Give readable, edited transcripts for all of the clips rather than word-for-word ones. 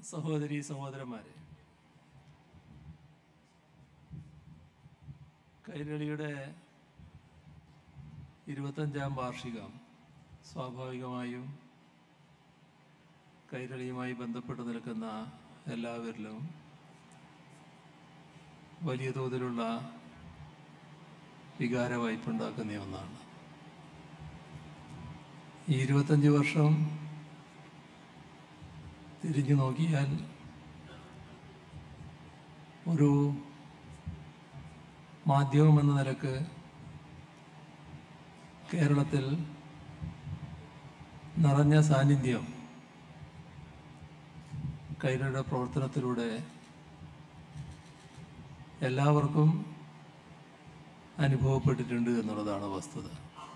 സഹോദരീ സഹോദരന്മാരെ, കൈരളിയുടെ 25ാം വാർഷികം സ്വാഭാവികമായും കൈരളിയുമായി ബന്ധപ്പെട്ട് നിൽക്കുന്ന എല്ലാവരിലും വലിയ തോതിലുള്ള വികാരവായ്പുണ്ടാക്കുന്ന ഒന്നാണ്. ഈ 25 വർഷം തിരിഞ്ഞു നോക്കിയാൽ ഒരു മാധ്യമം എന്ന നിലക്ക് കേരളത്തിൽ നിറഞ്ഞ സാന്നിധ്യം കൈരളിയുടെ പ്രവർത്തനത്തിലൂടെ എല്ലാവർക്കും അനുഭവപ്പെട്ടിട്ടുണ്ട് എന്നുള്ളതാണ് വസ്തുത.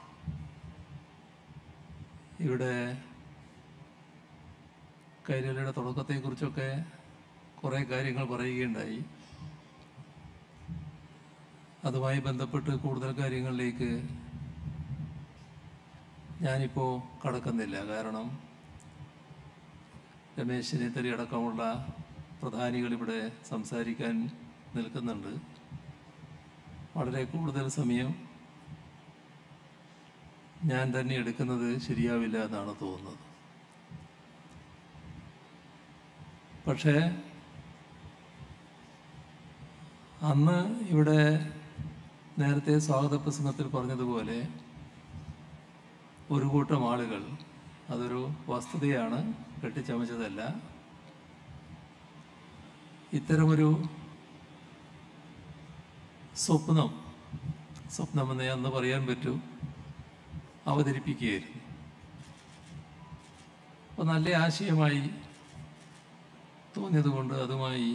ഇവിടെ കൈരളിയുടെ തുടക്കത്തെക്കുറിച്ചൊക്കെ കുറേ കാര്യങ്ങൾ പറയുകയുണ്ടായി. അതുമായി ബന്ധപ്പെട്ട് കൂടുതൽ കാര്യങ്ങളിലേക്ക് ഞാനിപ്പോൾ കടക്കുന്നില്ല. കാരണം രമേശ് ചെന്നിത്തല അടക്കമുള്ള പ്രധാനികൾ ഇവിടെ സംസാരിക്കാൻ നിൽക്കുന്നുണ്ട്. വളരെ കൂടുതൽ സമയം ഞാൻ തന്നെ എടുക്കുന്നത് ശരിയാവില്ല എന്നാണ് തോന്നുന്നത്. പക്ഷേ അന്ന് ഇവിടെ നേരത്തെ സ്വാഗത പ്രസംഗത്തിൽ പറഞ്ഞതുപോലെ ഒരു കൂട്ടം ആളുകൾ, അതൊരു വസ്തുതയാണ്, കെട്ടിച്ചമച്ചതല്ല, ഇത്തരമൊരു സ്വപ്നമെന്നേ അന്ന് പറയാൻ പറ്റൂ, അവതരിപ്പിക്കുകയായിരുന്നു. അപ്പോൾ നല്ല ആശയമായി തോന്നിയതുകൊണ്ട് അതുമായി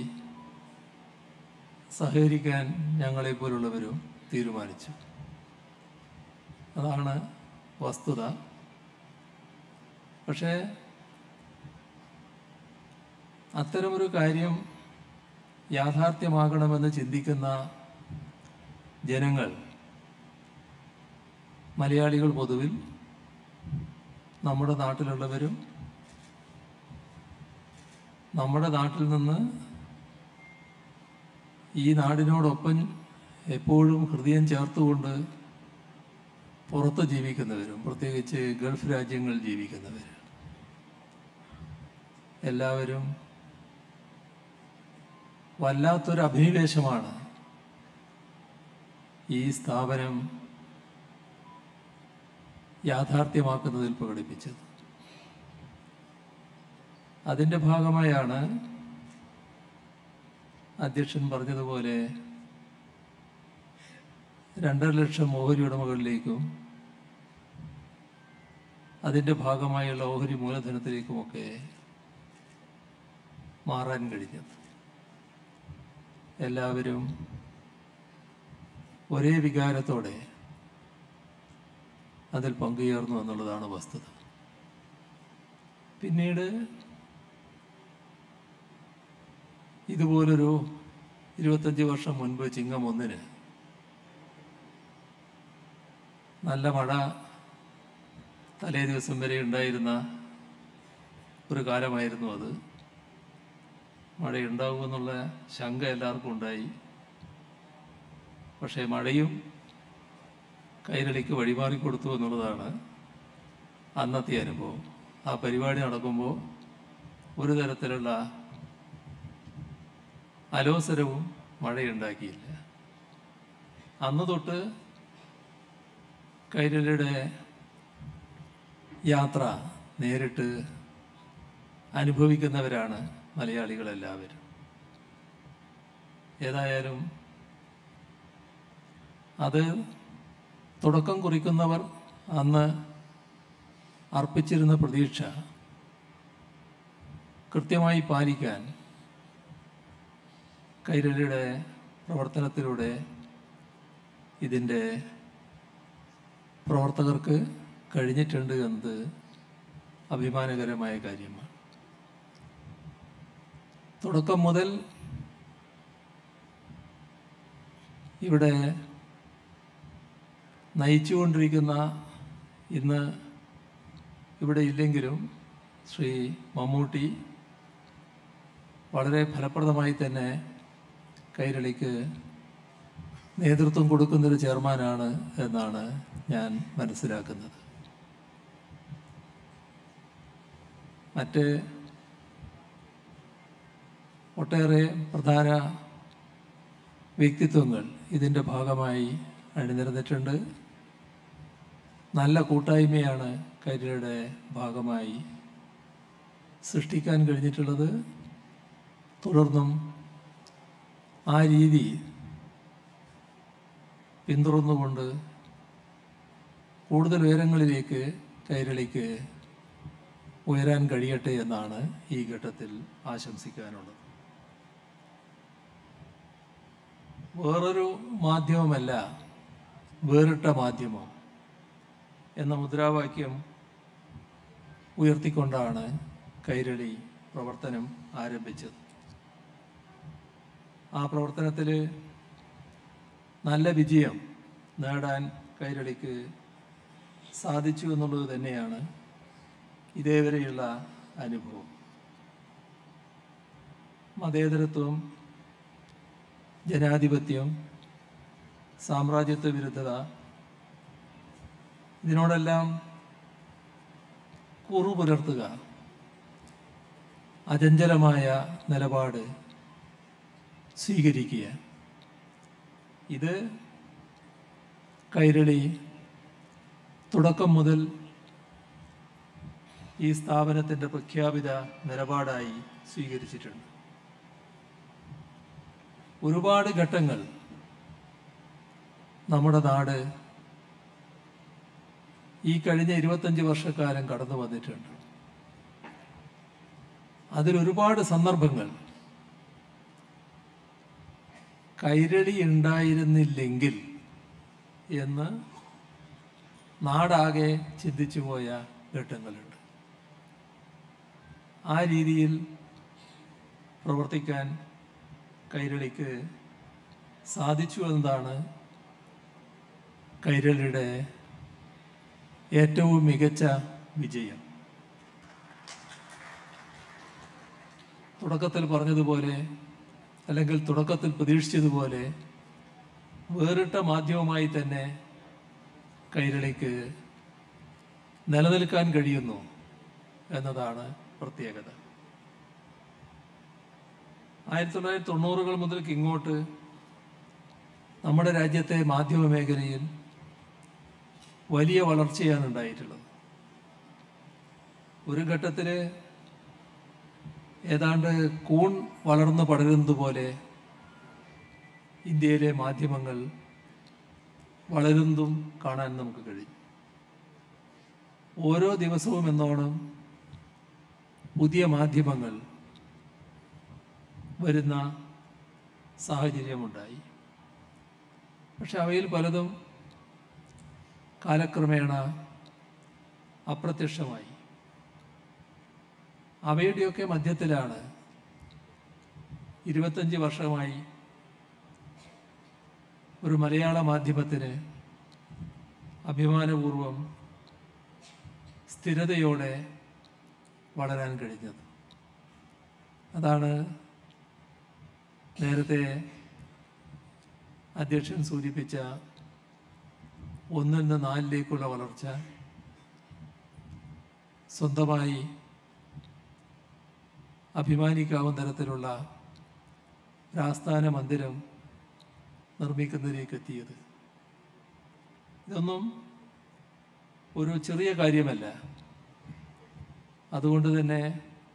സഹകരിക്കാൻ ഞങ്ങളെപ്പോലുള്ളവരും തീരുമാനിച്ചു. അതാണ് വസ്തുത. പക്ഷേ അത്തരമൊരു കാര്യം യാഥാർത്ഥ്യമാകണമെന്ന് ചിന്തിക്കുന്ന ജനങ്ങൾ, മലയാളികൾ പൊതുവിൽ, നമ്മുടെ നാട്ടിലുള്ളവരും നമ്മുടെ നാട്ടിൽ നിന്ന് ഈ നാടിനോടൊപ്പം എപ്പോഴും ഹൃദയം ചേർത്തുകൊണ്ട് പുറത്ത് ജീവിക്കുന്നവരും, പ്രത്യേകിച്ച് ഗൾഫ് രാജ്യങ്ങളിൽ ജീവിക്കുന്നവർ, എല്ലാവരും വല്ലാത്തൊരു അഭിനിവേശമാണ് ഈ സ്ഥാപനം യാഥാർത്ഥ്യമാക്കുന്നതിൽ പ്രകടിപ്പിച്ചത്. അതിൻ്റെ ഭാഗമായാണ് അധ്യക്ഷൻ പറഞ്ഞതുപോലെ 2.5 ലക്ഷം ഓഹരി ഉടമകളിലേക്കും അതിൻ്റെ ഭാഗമായുള്ള ഓഹരി മൂലധനത്തിലേക്കുമൊക്കെ മാറാൻ കഴിഞ്ഞത്. എല്ലാവരും ഒരേ വികാരത്തോടെ അതിൽ പങ്കുചേർന്നു എന്നുള്ളതാണ് വസ്തുത. പിന്നീട് ഇതുപോലൊരു 25 വർഷം മുൻപ് ചിങ്ങം 1-ന് നല്ല മഴ തലേ ദിവസം വരെ ഉണ്ടായിരുന്ന ഒരു കാലമായിരുന്നു അത്. മഴയുണ്ടാകുമെന്നുള്ള ശങ്ക എല്ലാവർക്കും ഉണ്ടായി. പക്ഷേ മഴയും കൈരളിക്ക് വഴിമാറിക്കൊടുത്തു എന്നുള്ളതാണ് അന്നത്തെ അനുഭവം. ആ പരിപാടി നടക്കുമ്പോൾ ഒരു തരത്തിലുള്ള അലോസരവും മഴയുണ്ടാക്കിയില്ല. അന്ന് തൊട്ട് കൈരളിയുടെ യാത്ര നേരിട്ട് അനുഭവിക്കുന്നവരാണ് മലയാളികളെല്ലാവരും. ഏതായാലും അത് തുടക്കം കുറിക്കുന്നവർ അന്ന് അർപ്പിച്ചിരുന്ന പ്രതീക്ഷ കൃത്യമായി പാലിക്കാൻ കൈരളിയുടെ പ്രവർത്തനത്തിലൂടെ ഇതിൻ്റെ പ്രവർത്തകർക്ക് കഴിഞ്ഞിട്ടുണ്ട് എന്നത് അഭിമാനകരമായ കാര്യമാണ്. തുടക്കം മുതൽ ഇവിടെ നയിച്ചുകൊണ്ടിരിക്കുന്ന, ഇന്ന് ഇവിടെ ഇല്ലെങ്കിലും ശ്രീ മമ്മൂട്ടി വളരെ ഫലപ്രദമായി തന്നെ കൈരളിക്ക് നേതൃത്വം കൊടുക്കുന്നൊരു ചെയർമാനാണ് എന്നാണ് ഞാൻ മനസ്സിലാക്കുന്നത്. മറ്റ് ഒട്ടേറെ പ്രധാന വ്യക്തിത്വങ്ങൾ ഇതിൻ്റെ ഭാഗമായി അണിനിരന്നിട്ടുണ്ട്. നല്ല കൂട്ടായ്മയാണ് കൈരളിയുടെ ഭാഗമായി സൃഷ്ടിക്കാൻ കഴിഞ്ഞിട്ടുള്ളത്. തുടർന്നും ആ രീതി പിന്തുടർന്നുകൊണ്ട് കൂടുതൽ ഉയരങ്ങളിലേക്ക് കൈരളിക്ക് ഉയരാൻ കഴിയട്ടെ എന്നാണ് ഈ ഘട്ടത്തിൽ ആശംസിക്കാനുള്ളത്. വേറൊരു മാധ്യമമല്ല, വേറിട്ട മാധ്യമം എന്ന മുദ്രാവാക്യം ഉയർത്തിക്കൊണ്ടാണ് കൈരളി പ്രവർത്തനം ആരംഭിച്ചത്. ആ പ്രവർത്തനത്തിൽ നല്ല വിജയം നേടാൻ കൈരളിക്ക് സാധിച്ചു എന്നുള്ളത് തന്നെയാണ് ഇതേവരെയുള്ള അനുഭവം. മതേതരത്വം, ജനാധിപത്യം, സാമ്രാജ്യത്വ വിരുദ്ധത, ഇതിനോടെല്ലാം കൂറു പുലർത്തുക, അചഞ്ചലമായ നിലപാട് സ്വീകരിക്കുക, ഇത് കൈരളി തുടക്കം മുതൽ ഈ സ്ഥാപനത്തിൻ്റെ പ്രഖ്യാപിത നിലപാടായി സ്വീകരിച്ചിട്ടുണ്ട്. ഒരുപാട് ഘട്ടങ്ങൾ നമ്മുടെ നാട് ഈ കഴിഞ്ഞ 25 വർഷക്കാലം കടന്നു വന്നിട്ടുണ്ട്. അതിലൊരുപാട് സന്ദർഭങ്ങൾ കൈരളി ഉണ്ടായിരുന്നില്ലെങ്കിൽ എന്ന് നാടാകെ ചിന്തിച്ചു പോയ ഘട്ടങ്ങളുണ്ട്. ആ രീതിയിൽ പ്രവർത്തിക്കാൻ കൈരളിക്ക് സാധിച്ചു എന്നതാണ് കൈരളിയുടെ ഏറ്റവും മികച്ച വിജയം. തുടക്കത്തിൽ പറഞ്ഞതുപോലെ, അല്ലെങ്കിൽ തുടക്കത്തിൽ പ്രതീക്ഷിച്ചതുപോലെ, വേറിട്ട മാധ്യമമായി തന്നെ കൈരളിക്ക് നിലനിൽക്കാൻ കഴിയുന്നു എന്നതാണ് പ്രത്യേകത. 1990-കൾ മുതൽക്ക് ഇങ്ങോട്ട് നമ്മുടെ രാജ്യത്തെ മാധ്യമ മേഖലയിൽ വലിയ വളർച്ചയാണ് ഉണ്ടായിട്ടുള്ളത്. ഒരു ഘട്ടത്തിൽ ഏതാണ്ട് കൂൺ വളർന്നു പടരുന്നത് പോലെ ഇന്ത്യയിലെ മാധ്യമങ്ങൾ വളരുന്നതും കാണാൻ നമുക്ക് കഴിയും. ഓരോ ദിവസവും എന്നോണം പുതിയ മാധ്യമങ്ങൾ വരുന്ന സാഹചര്യമുണ്ടായി. പക്ഷെ അവയിൽ പലതും കാലക്രമേണ അപ്രത്യക്ഷമായി. അവയുടെയൊക്കെ മധ്യത്തിലാണ് 25 വർഷമായി ഒരു മലയാള മാധ്യമത്തിന് അഭിമാനപൂർവം സ്ഥിരതയോടെ വളരാൻ കഴിഞ്ഞത്. അതാണ് നേരത്തെ അധ്യക്ഷൻ സൂചിപ്പിച്ച 1 നിന്ന് 4 വളർച്ച. സ്വന്തമായി അഭിമാനിക്കാവുന്ന തരത്തിലുള്ള ഒരാസ്ഥാന മന്ദിരം നിർമ്മിക്കുന്നതിലേക്ക് എത്തിയത്. ഇതൊന്നും ഒരു ചെറിയ കാര്യമല്ല. അതുകൊണ്ട് തന്നെ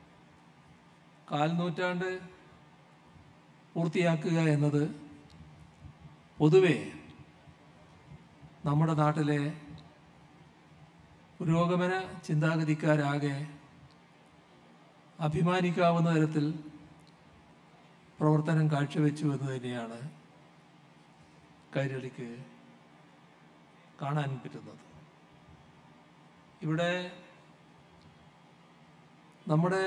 4 നൂറ്റാണ്ട് പൂർത്തിയാക്കുക എന്നത് പൊതുവെ നമ്മുടെ നാട്ടിലെ പുരോഗമന ചിന്താഗതിക്കാരാകെ അഭിമാനിക്കാവുന്ന തരത്തിൽ പ്രവർത്തനം കാഴ്ചവെച്ചു എന്ന് തന്നെയാണ് കൈരളിക്ക് കാണാൻ പറ്റുന്നത്. ഇവിടെ നമ്മുടെ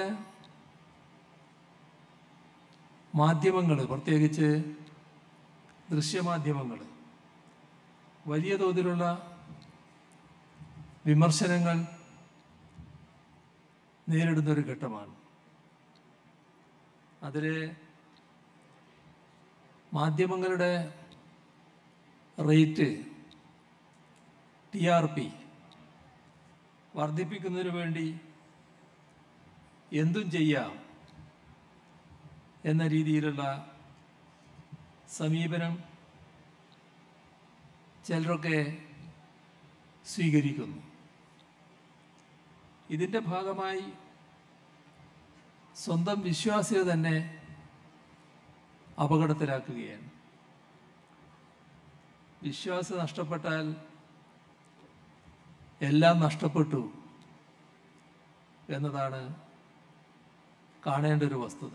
മാധ്യമങ്ങൾ, പ്രത്യേകിച്ച് ദൃശ്യമാധ്യമങ്ങൾ, വലിയ തോതിലുള്ള വിമർശനങ്ങൾ നേരിടുന്നൊരു ഘട്ടമാണ്. അതിൽ മാധ്യമങ്ങളുടെ റേറ്റ് TRP വർദ്ധിപ്പിക്കുന്നതിന് വേണ്ടി എന്തും ചെയ്യാം എന്ന രീതിയിലുള്ള സമീപനം ചിലരൊക്കെ സ്വീകരിക്കുന്നു. ഇതിൻ്റെ ഭാഗമായി സ്വന്തം വിശ്വാസ്യത തന്നെ അപകടത്തിലാക്കുകയാണ്. വിശ്വാസം നഷ്ടപ്പെട്ടാൽ എല്ലാം നഷ്ടപ്പെട്ടു എന്നതാണ് കാണേണ്ട ഒരു വസ്തുത.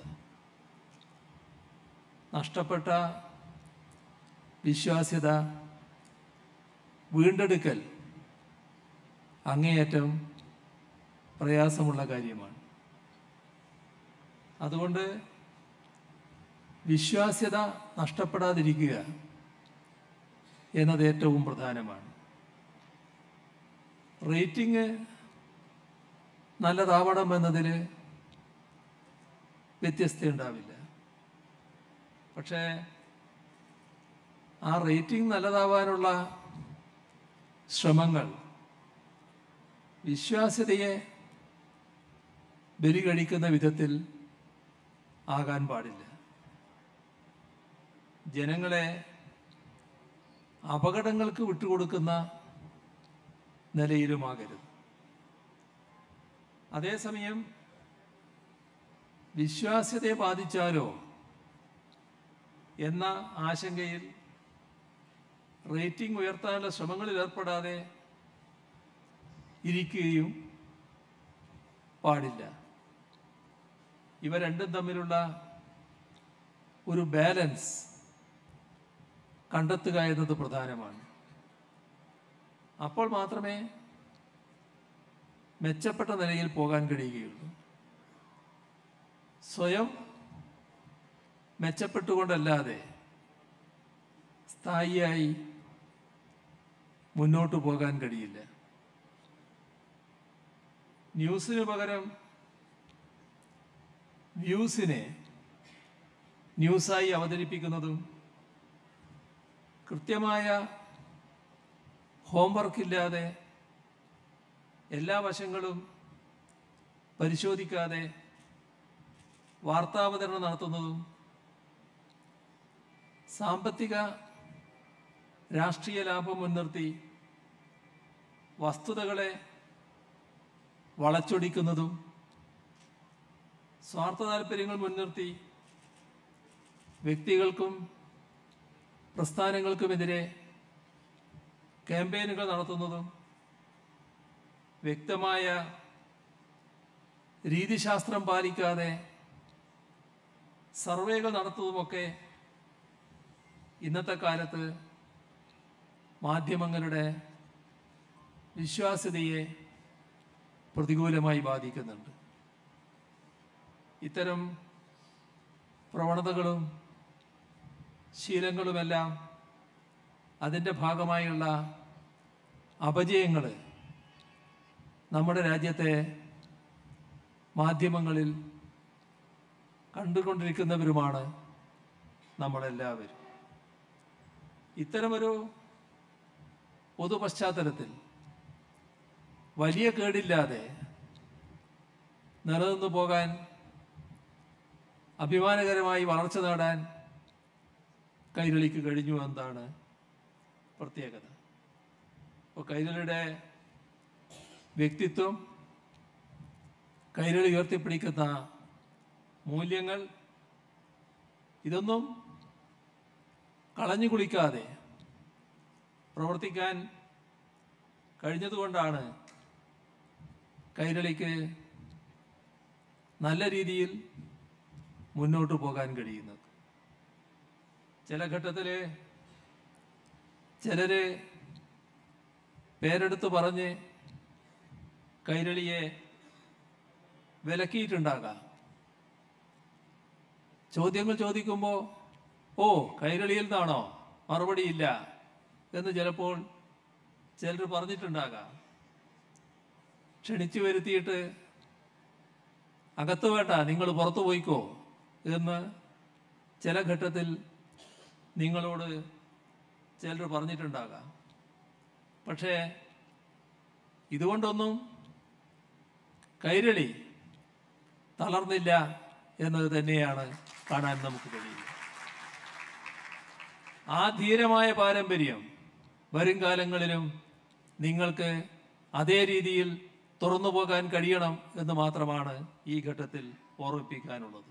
നഷ്ടപ്പെട്ട വിശ്വാസ്യത വീണ്ടെടുക്കൽ അങ്ങേയറ്റം പ്രയാസമുള്ള കാര്യമാണ്. അതുകൊണ്ട് വിശ്വാസ്യത നഷ്ടപ്പെടാതിരിക്കുക എന്നത് ഏറ്റവും പ്രധാനമാണ്. റേറ്റിംഗ് നല്ലതാവണം എന്നതിൽ വ്യത്യസ്തയുണ്ടാവില്ല. പക്ഷേ ആ റേറ്റിംഗ് നല്ലതാവാനുള്ള ശ്രമങ്ങൾ വിശ്വാസ്യതയെ ബലികഴിക്കുന്ന വിധത്തിൽ ആകാൻ പാടില്ല. ജനങ്ങളെ അപകടങ്ങൾക്ക് വിട്ടുകൊടുക്കുന്ന നിലയിലുമാകരുത്. അതേസമയം വിശ്വാസ്യതയെ ബാധിച്ചാലോ എന്ന ആശങ്കയിൽ റേറ്റിംഗ് ഉയർത്താനുള്ള ശ്രമങ്ങളിൽ ഏർപ്പെടാതെ ഇരിക്കുകയും പാടില്ല. ഇവ രണ്ടും തമ്മിലുള്ള ഒരു ബാലൻസ് കണ്ടെത്തുക എന്നത് പ്രധാനമാണ്. അപ്പോൾ മാത്രമേ മെച്ചപ്പെട്ട നിലയിൽ പോകാൻ കഴിയുകയുള്ളൂ. സ്വയം മെച്ചപ്പെട്ടുകൊണ്ടല്ലാതെ സ്ഥായിയായി മുന്നോട്ട് പോകാൻ കഴിയില്ല. ന്യൂസിന് പകരം വ്യൂസിനെ ന്യൂസായി അവതരിപ്പിക്കുന്നതും കൃത്യമായ ഹോംവർക്കില്ലാതെ എല്ലാ വശങ്ങളും പരിശോധിക്കാതെ വാർത്താവതരണം നടത്തുന്നതും സാമ്പത്തിക രാഷ്ട്രീയ ലാഭം മുൻനിർത്തി വസ്തുതകളെ വളച്ചൊടിക്കുന്നതും സ്വാർത്ഥ താല്പര്യങ്ങൾ മുൻനിർത്തി വ്യക്തികൾക്കും പ്രസ്ഥാനങ്ങൾക്കുമെതിരെ ക്യാമ്പയിനുകൾ നടത്തുന്നതും വ്യക്തമായ രീതിശാസ്ത്രം പാലിക്കാതെ സർവേകൾ നടത്തുന്നതുമൊക്കെ ഇന്നത്തെ കാലത്ത് മാധ്യമങ്ങളുടെ വിശ്വാസ്യതയെ പ്രതികൂലമായി ബാധിക്കുന്നുണ്ട്. ഇത്തരം പ്രവണതകളും ശീലങ്ങളുമെല്ലാം അതിൻ്റെ ഭാഗമായുള്ള അപജയങ്ങൾ നമ്മുടെ രാജ്യത്തെ മാധ്യമങ്ങളിൽ കണ്ടുകൊണ്ടിരിക്കുന്നവരുമാണ് നമ്മളെല്ലാവരും. ഇത്തരമൊരു പൊതു പശ്ചാത്തലത്തിൽ വലിയ കേടില്ലാതെ നിലനിന്നു പോകാൻ, അഭിമാനകരമായി വളർച്ച നേടാൻ കൈരളിക്ക് കഴിഞ്ഞു എന്നതാണ് പ്രത്യേകത. അപ്പോൾ കൈരളിയുടെ വ്യക്തിത്വം, കൈരളി ഉയർത്തിപ്പിടിക്കുന്ന മൂല്യങ്ങൾ, ഇതൊന്നും കളഞ്ഞു കുളിക്കാതെ പ്രവർത്തിക്കാൻ കഴിഞ്ഞതുകൊണ്ടാണ് കൈരളിക്ക് നല്ല രീതിയിൽ മുന്നോട്ട് പോകാൻ കഴിയുന്നത്. ചില ഘട്ടത്തിൽ ചിലര് പേരെടുത്ത് പറഞ്ഞ് കൈരളിയെ വിലക്കിയിട്ടുണ്ടാകാം. ചോദ്യങ്ങൾ ചോദിക്കുമ്പോൾ ഓ കൈരളിയിൽ നിന്നാണോ, മറുപടിയില്ല എന്ന് ചിലപ്പോൾ ചിലർ പറഞ്ഞിട്ടുണ്ടാകാം. ക്ഷണിച്ചു വരുത്തിയിട്ട് അകത്ത് വേണ്ട, നിങ്ങൾ പുറത്തു പോയിക്കോ എന്ന് ചില ഘട്ടത്തിൽ നിങ്ങളോട് ചിലർ പറഞ്ഞിട്ടുണ്ടാകാം. പക്ഷേ ഇതുകൊണ്ടൊന്നും കൈരളി തളർന്നില്ല എന്നത് തന്നെയാണ് കാണാൻ നമുക്ക് കഴിയുന്നത്. ആ ധീരമായ പാരമ്പര്യം വരും കാലങ്ങളിലും നിങ്ങൾക്ക് അതേ രീതിയിൽ തുറന്നു പോകാൻ കഴിയണം എന്ന് മാത്രമാണ് ഈ ഘട്ടത്തിൽ ഓർമ്മിപ്പിക്കാനുള്ളത്.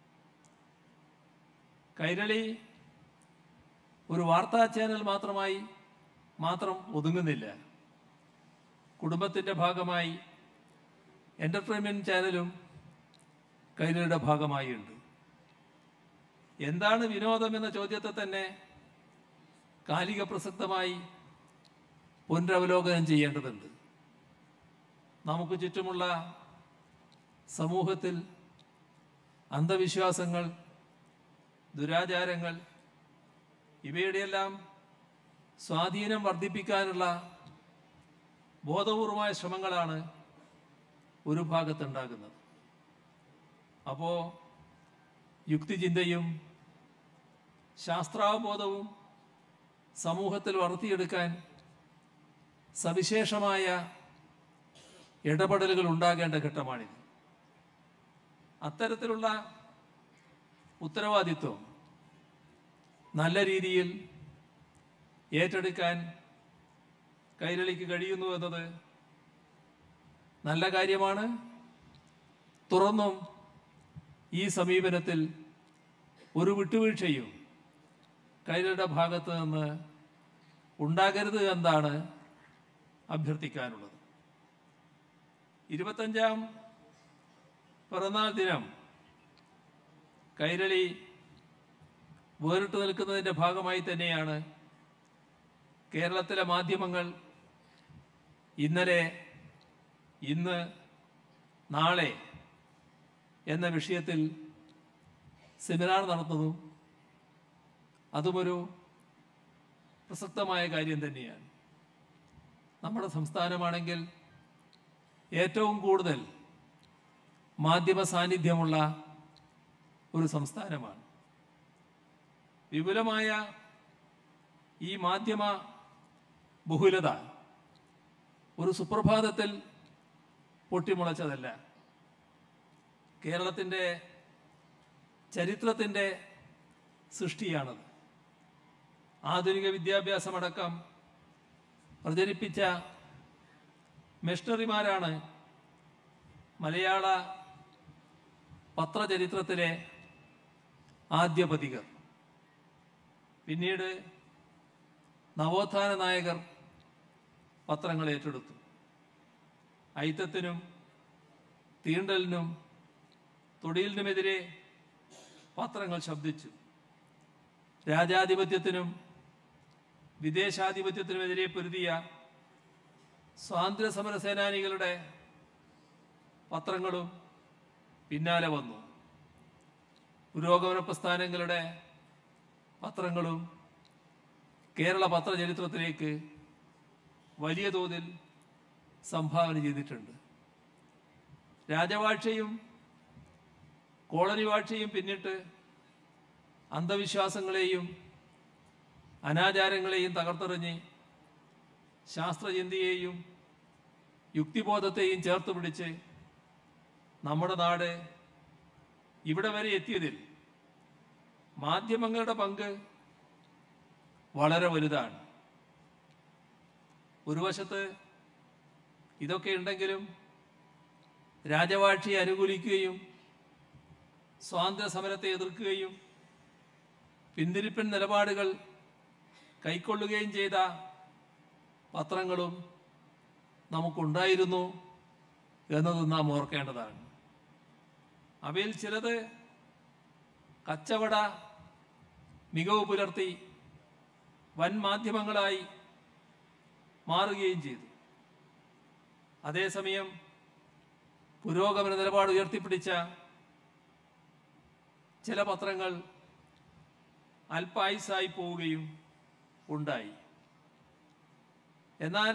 കൈരളി ഒരു വാർത്താ ചാനൽ മാത്രം ഒതുങ്ങുന്നില്ല. കുടുംബത്തിൻ്റെ ഭാഗമായി എൻ്റർടൈൻമെൻറ്റ് ചാനലും കൈരളിയുടെ ഭാഗമായി ഉണ്ട്. എന്താണ് വിനോദം എന്ന ചോദ്യത്തെ തന്നെ കാലിക പ്രസക്തമായി പുനരവലോകനം ചെയ്യേണ്ടതുണ്ട്. നമുക്ക് ചുറ്റുമുള്ള സമൂഹത്തിൽ അന്ധവിശ്വാസങ്ങൾ, ദുരാചാരങ്ങൾ ഇവയുടെയെല്ലാം സ്വാധീനം വർദ്ധിപ്പിക്കാനുള്ള ബോധപൂർവമായ ശ്രമങ്ങളാണ് ഒരു ഭാഗത്തുണ്ടാകുന്നത്. അപ്പോൾ യുക്തിചിന്തയും ശാസ്ത്രാവബോധവും സമൂഹത്തിൽ വളർത്തിയെടുക്കാൻ സവിശേഷമായ ഇടപെടലുകൾ ഉണ്ടാകേണ്ട ഘട്ടമാണിത്. അത്തരത്തിലുള്ള ഉത്തരവാദിത്വം നല്ല രീതിയിൽ ഏറ്റെടുക്കാൻ കൈരളിക്ക് കഴിയുന്നു എന്നത് നല്ല കാര്യമാണ്. തുറന്നും ഈ സമീപനത്തിൽ ഒരു വിട്ടുവീഴ്ചയും കൈരളിയുടെ ഭാഗത്ത് നിന്ന് ഉണ്ടാകരുത് എന്നാണ് അഭ്യർത്ഥിക്കാനുള്ളത്. 25ാം പിറന്നാൾ ദിനം കൈരളി വേറിട്ട് നിൽക്കുന്നതിൻ്റെ ഭാഗമായി തന്നെയാണ് കേരളത്തിലെ മാധ്യമങ്ങൾ ഇന്നലെ, ഇന്ന്, നാളെ എന്ന വിഷയത്തിൽ സെമിനാർ നടത്തുന്നതും. അതുമൊരു പ്രസക്തമായ കാര്യം തന്നെയാണ്. നമ്മുടെ സംസ്ഥാനമാണെങ്കിൽ ഏറ്റവും കൂടുതൽ മാധ്യമ സാന്നിധ്യമുള്ള ഒരു സംസ്ഥാനമാണ്. വിപുലമായ ഈ മാധ്യമ ബഹുലത ഒരു സുപ്രഭാതത്തിൽ പൊട്ടിമുളച്ചതല്ല. കേരളത്തിൻ്റെ ചരിത്രത്തിൻ്റെ സൃഷ്ടിയാണത്. ആധുനിക വിദ്യാഭ്യാസമടക്കം പ്രചരിപ്പിച്ച മിഷണറിമാരാണ് മലയാള പത്രചരിത്രത്തിലെ ആദ്യപതികർ. പിന്നീട് നവോത്ഥാന നായകർ പത്രങ്ങൾ ഏറ്റെടുത്തു. അയിത്തത്തിനും തീണ്ടലിനും തൊടിയലിനുമെതിരെ പത്രങ്ങൾ ശബ്ദിച്ചു. രാജാധിപത്യത്തിനും വിദേശാധിപത്യത്തിനുമെതിരെ പൊരുതിയ സ്വാതന്ത്ര്യ സമര സേനാനികളുടെ പത്രങ്ങളും പിന്നാലെ വന്നു. പുരോഗമന പ്രസ്ഥാനങ്ങളുടെ പത്രങ്ങളും കേരള പത്രചരിത്രത്തിലേക്ക് വലിയ തോതിൽ സംഭാവന ചെയ്തിട്ടുണ്ട്. രാജവാഴ്ചയും കോളനി വാഴ്ചയും പിന്നിട്ട് അന്ധവിശ്വാസങ്ങളെയും അനാചാരങ്ങളെയും തകർത്തെറിഞ്ഞ് ശാസ്ത്രചിന്തയെയും യുക്തിബോധത്തെയും ചേർത്ത് പിടിച്ച് നമ്മുടെ നാട് ഇവിടെ വരെ എത്തിയതിൽ മാധ്യമങ്ങളുടെ പങ്ക് വളരെ വലുതാണ്. ഒരു വശത്ത് ഇതൊക്കെ ഉണ്ടെങ്കിലും രാജവാഴ്ചയെ അനുകൂലിക്കുകയും സ്വാതന്ത്ര്യ സമരത്തെ എതിർക്കുകയും പിന്തിരിപ്പൻ നിലപാടുകൾ കൈക്കൊള്ളുകയും ചെയ്ത പത്രങ്ങളും നമുക്കുണ്ടായിരുന്നു എന്നത് നാം ഓർക്കേണ്ടതാണ്. അവയിൽ ചിലത് കച്ചവട മികവ് പുലർത്തി വൻ മാധ്യമങ്ങളായി മാറുകയും ചെയ്തു. അതേസമയം പുരോഗമന നിലപാട് ഉയർത്തിപ്പിടിച്ച ചില പത്രങ്ങൾ അല്പായുസ്സായി പോവുകയും ഉണ്ടായി. എന്നാൽ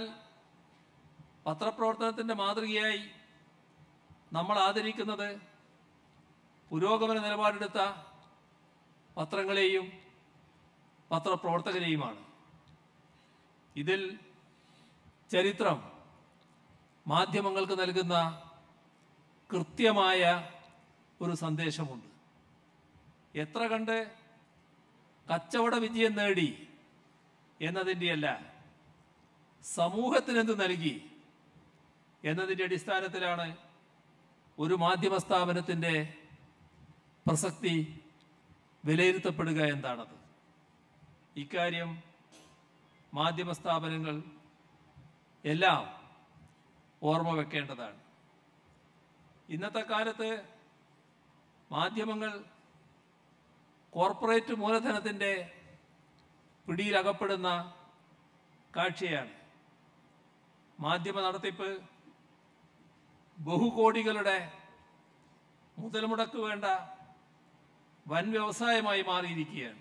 പത്രപ്രവർത്തനത്തിൻ്റെ മാതൃകയായി നമ്മൾ ആദരിക്കുന്നത് പുരോഗമന നിലപാടെടുത്ത പത്രങ്ങളെയും പത്രപ്രവർത്തകരെയുമാണ്. ഇതിൽ ചരിത്രം മാധ്യമങ്ങൾക്ക് നൽകുന്ന കൃത്യമായ ഒരു സന്ദേശമുണ്ട്. എത്ര കണ്ട് കച്ചവട വിജയം നേടി എന്നതിൻ്റെയല്ല, സമൂഹത്തിനെന്ത് നൽകി എന്നതിൻ്റെ അടിസ്ഥാനത്തിലാണ് ഒരു മാധ്യമ സ്ഥാപനത്തിൻ്റെ പ്രസക്തി വിലയിരുത്തപ്പെടുക എന്താണത്. ഇക്കാര്യം മാധ്യമ സ്ഥാപനങ്ങൾ എല്ലാം ഓർമ്മ വെക്കേണ്ടതാണ്. ഇന്നത്തെ കാലത്ത് മാധ്യമങ്ങൾ കോർപ്പറേറ്റ് മൂലധനത്തിൻ്റെ പിടിയിലകപ്പെടുന്ന കാഴ്ചയാണ്. മാധ്യമ നടത്തിപ്പ് ബഹുകോടികളുടെ മുതൽ മുടക്ക് വേണ്ട വൻ വ്യവസായമായി മാറിയിരിക്കുകയാണ്.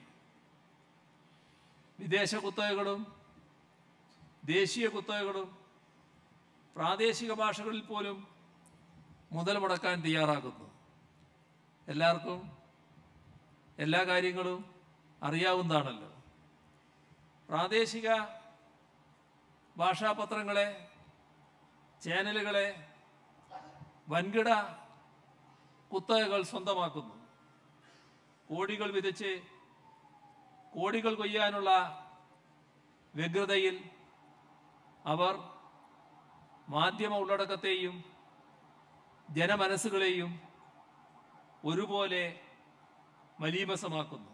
വിദേശ കുത്തകകളും ദേശീയ കുത്തകകളും പ്രാദേശിക ഭാഷകളിൽ പോലും മുതൽ മുടക്കാൻ തയ്യാറാകുന്നു. എല്ലാവർക്കും എല്ലാ കാര്യങ്ങളും അറിയാവുന്നതാണല്ലോ. പ്രാദേശിക ഭാഷാപത്രങ്ങളെ, ചാനലുകളെ വൻകിട കുത്തകകൾ സ്വന്തമാക്കുന്നു. കോടികൾ വിതച്ച് കോടികൾ കൊയ്യാനുള്ള വ്യഗ്രതയിൽ അവർ മാധ്യമ ഉള്ളടക്കത്തെയും ജനമനസ്സുകളെയും ഒരുപോലെ മലീമസമാക്കുന്നു.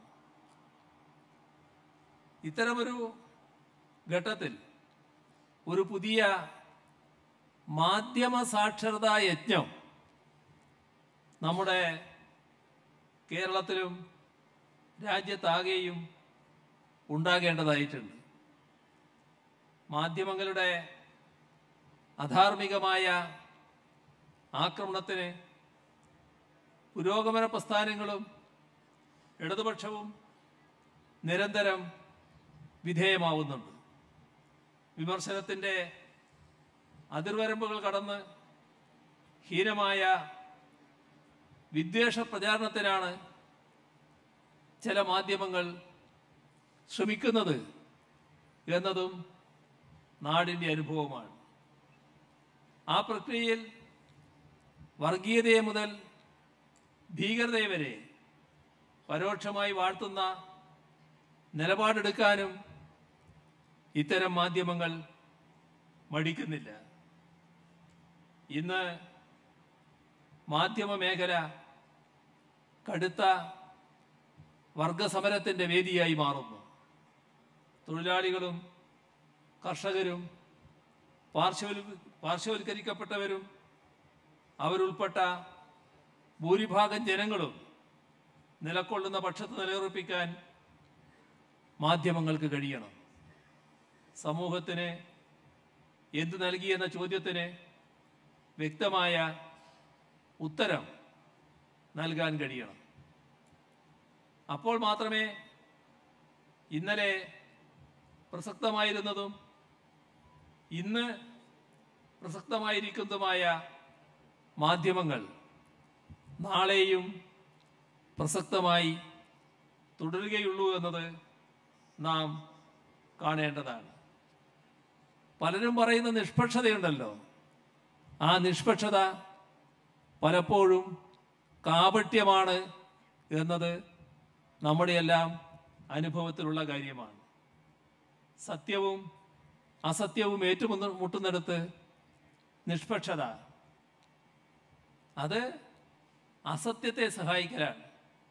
ഇത്തരമൊരു ഘട്ടത്തിൽ ഒരു പുതിയ മാധ്യമ സാക്ഷരതാ യജ്ഞം നമ്മുടെ കേരളത്തിലും രാജ്യത്താകെയും ഉണ്ടാകേണ്ടതായിട്ടുണ്ട്. മാധ്യമങ്ങളുടെ അധാർമികമായ ആക്രമണത്തിന് പുരോഗമന പ്രസ്ഥാനങ്ങളും ഇടതുപക്ഷവും നിരന്തരം വിധേയമാവുന്നുണ്ട്. വിമർശനത്തിൻ്റെ അതിർവരമ്പുകൾ കടന്ന് ഹീനമായ വിദ്വേഷ പ്രചാരണത്തിനാണ് ചില മാധ്യമങ്ങൾ ശ്രമിക്കുന്നത് എന്നതും നാടിൻ്റെ അനുഭവമാണ്. ആ പ്രക്രിയയിൽ വർഗീയതയെ മുതൽ ഭീകരതയെ വരെ പരോക്ഷമായി വാഴ്ത്തുന്ന നിലപാടെടുക്കാനും ഇത്തരം മാധ്യമങ്ങൾ മടിക്കുന്നില്ല. ഇന്ന് മാധ്യമ മേഖല കടുത്ത വർഗസമരത്തിൻ്റെ വേദിയായി മാറുന്നു. തൊഴിലാളികളും കർഷകരും പാർശ്വവൽക്കരിക്കപ്പെട്ടവരും അവരുൾപ്പെട്ട ഭൂരിഭാഗം ജനങ്ങളും നിലകൊള്ളുന്ന പക്ഷത്ത് നിലയുറപ്പിക്കാൻ മാധ്യമങ്ങൾക്ക് കഴിയണം. സമൂഹത്തിന് എന്തു നൽകിയെന്ന ചോദ്യത്തിന് വ്യക്തമായ ഉത്തരം നൽകാൻ കഴിയണം. അപ്പോൾ മാത്രമേ ഇന്നലെ പ്രസക്തമായിരുന്നതും ഇന്ന് പ്രസക്തമായിരിക്കുന്നതുമായ മാധ്യമങ്ങൾ നാളെയും പ്രസക്തമായി തുടരുകയുള്ളൂ എന്നത് നാം കാണേണ്ടതാണ്. പലരും പറയുന്ന നിഷ്പക്ഷതയുണ്ടല്ലോ, ആ നിഷ്പക്ഷത പലപ്പോഴും കാപട്യമാണ് എന്നത് നമ്മുടെയെല്ലാം അനുഭവത്തിലുള്ള കാര്യമാണ്. സത്യവും അസത്യവും ഏറ്റുമുട്ടുന്നിടത്ത് നിഷ്പക്ഷത അത് അസത്യത്തെ സഹായിക്കലാണ്.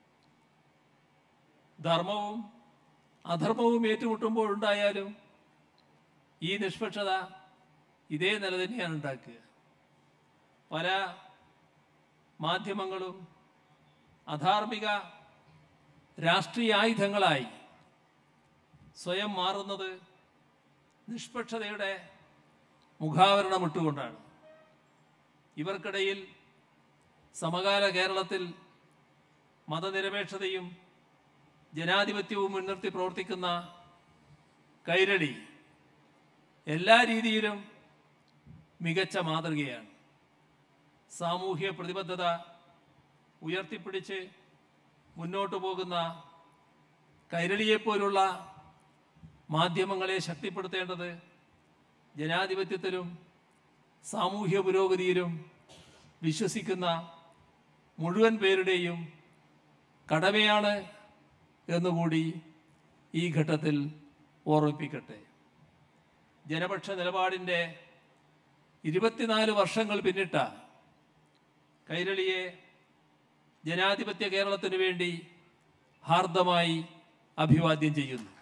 ധർമ്മവും അധർമ്മവും ഏറ്റുമുട്ടുമ്പോഴുണ്ടായാലും ഈ നിഷ്പക്ഷത ഇതേ നില തന്നെയാണ് ഉണ്ടാക്കുക. പല മാധ്യമങ്ങളും അധാർമിക രാഷ്ട്രീയ ആയുധങ്ങളായി സ്വയം മാറുന്നത് നിഷ്പക്ഷതയുടെ മുഖാവരണമിട്ടുകൊണ്ടാണ്. ഇവർക്കിടയിൽ സമകാല കേരളത്തിൽ മതനിരപേക്ഷതയും ജനാധിപത്യവും മുൻനിർത്തി പ്രവർത്തിക്കുന്ന കൈരളി എല്ലാ രീതിയിലും മികച്ച മാതൃകയാണ്. സാമൂഹ്യ പ്രതിബദ്ധത ഉയർത്തിപ്പിടിച്ച് മുന്നോട്ടു പോകുന്ന കൈരളിയെപ്പോലുള്ള മാധ്യമങ്ങളെ ശക്തിപ്പെടുത്തേണ്ടത് ജനാധിപത്യത്തിലും സാമൂഹ്യ പുരോഗതിയിലും വിശ്വസിക്കുന്ന മുഴുവൻ പേരുടെയും കടമയാണ് എന്നുകൂടി ഈ ഘട്ടത്തിൽ ഓർമ്മിപ്പിക്കട്ടെ. ജനപക്ഷ നിലപാടിൻ്റെ 24 വർഷങ്ങൾ പിന്നിട്ട കൈരളിയെ ജനാധിപത്യ കേരളത്തിനു വേണ്ടി ഹാർദമായി അഭിവാദ്യം ചെയ്യുന്നു.